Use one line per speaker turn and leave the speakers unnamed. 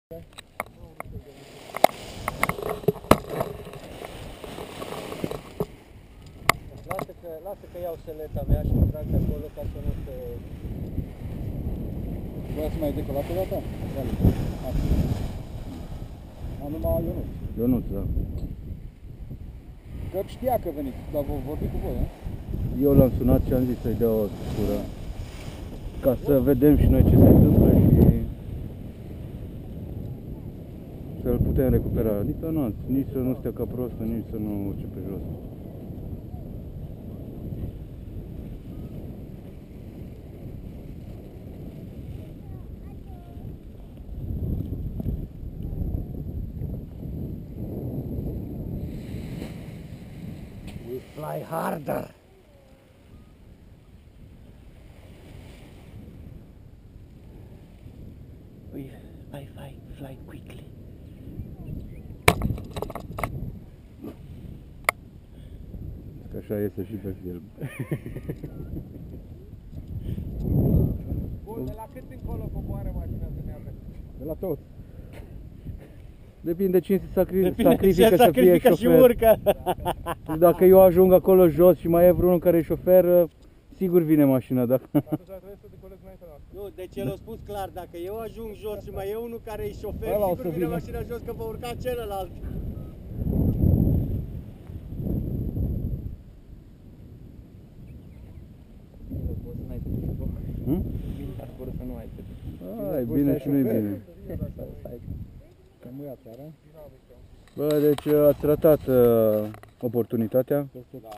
Lasă că iau seleta mea și o trag de acolo ca să nu se...
Vreau să mai decolat o dată? Am numai Ionuț.
Ionuț, da.
Că știa că veniți, dar vă vorbi cu voi, nu?
Eu l-am sunat și am zis să-i dea o tură ca să vedem și noi ce se întâmplă și să-l putem recupera. Nici să nu stea ca prostă, nici să nu urce pe jos.
We fly harder. I fly quickly.
Că așa iese și pe film.
Bun, de la cât încolo coboară mașina să ne avem? De la tot.
Depinde cine se sacrifică
Cine
să fie
și
șofer.
urcă.
Și dacă eu ajung acolo jos și mai e vreunul care e șofer, sigur vine mașina, da?
Nu, deci el a spus clar, dacă eu ajung jos și mai e unul care e șofer,
Ăla o
sigur
să
vine
vină.
mașina jos că va urca celălalt. Să nu ai
Ai, bine și nu-i bine.
Că muia țara.
Bă, deci ați ratat oportunitatea.